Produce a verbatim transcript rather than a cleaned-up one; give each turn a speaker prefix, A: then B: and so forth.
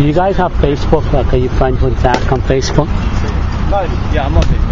A: Do you guys have Facebook? Like, are you friends with Zach on Facebook?
B: No, yeah, I'm on Facebook.